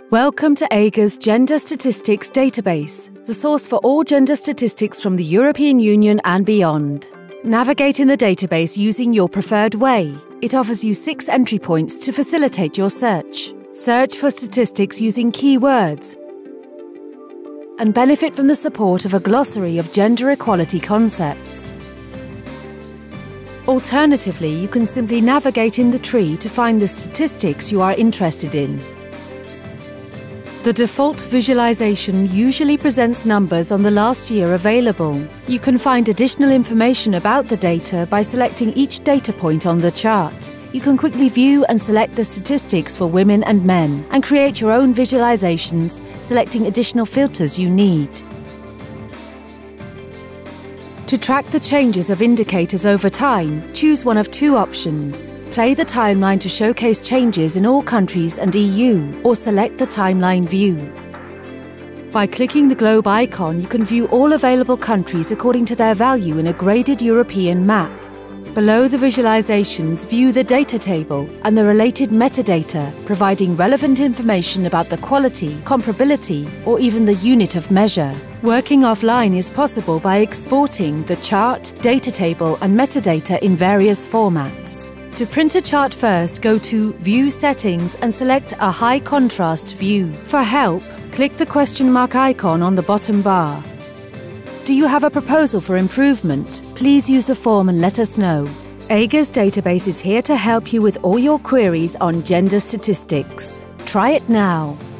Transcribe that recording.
Welcome to AGA's Gender Statistics Database, the source for all gender statistics from the European Union and beyond. Navigate in the database using your preferred way. It offers you 6 entry points to facilitate your search. Search for statistics using keywords and benefit from the support of a glossary of gender equality concepts. Alternatively, you can simply navigate in the tree to find the statistics you are interested in. The default visualization usually presents numbers on the last year available. You can find additional information about the data by selecting each data point on the chart. You can quickly view and select the statistics for women and men, and create your own visualizations, selecting additional filters you need. To track the changes of indicators over time, choose one of 2 options. Play the timeline to showcase changes in all countries and EU, or select the timeline view. By clicking the globe icon, you can view all available countries according to their value in a graded European map. Below the visualizations, view the data table and the related metadata, providing relevant information about the quality, comparability, or even the unit of measure. Working offline is possible by exporting the chart, data table, and metadata in various formats. To print a chart first, go to View Settings and select a high contrast view. For help, click the question mark icon on the bottom bar. Do you have a proposal for improvement? Please use the form and let us know. AGA's database is here to help you with all your queries on gender statistics. Try it now.